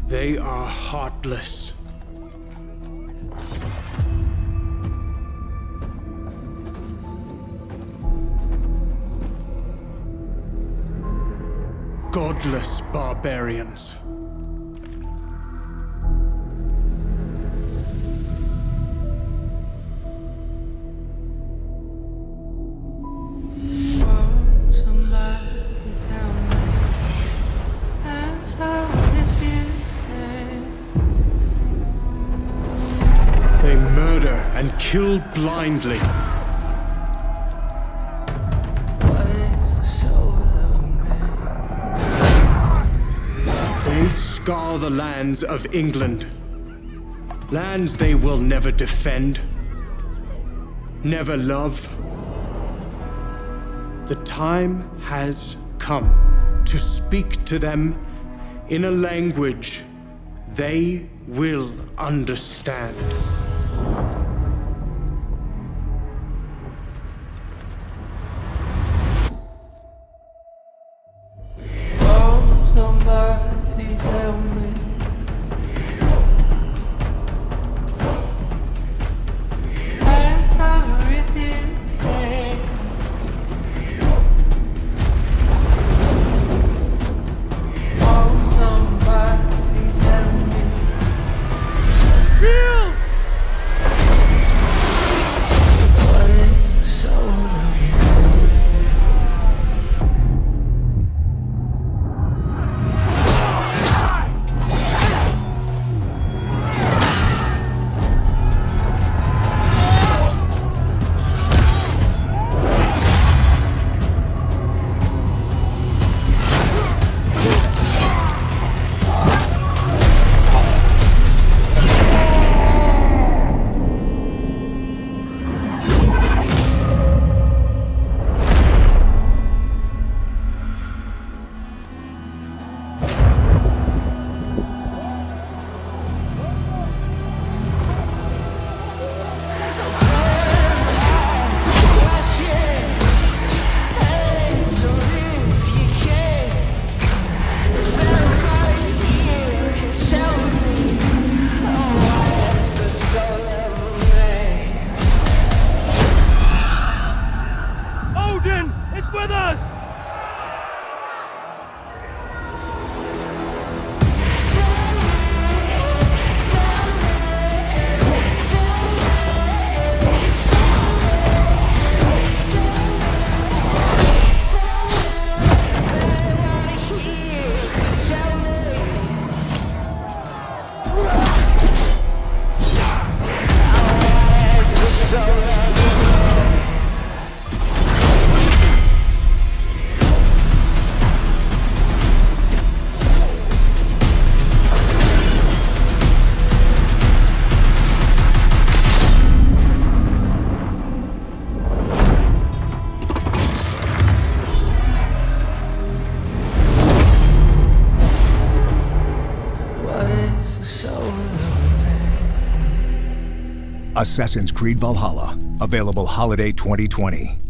They are heartless. Godless barbarians. They murder and kill blindly. What is the soul of a man? They scar the lands of England. Lands they will never defend, never love. The time has come to speak to them in a language they will understand. Oh, somebody tell me. Answer if you can. Oh, somebody tell me. Shield! What is the soul of a man? It's with us! Assassin's Creed Valhalla, available holiday 2020.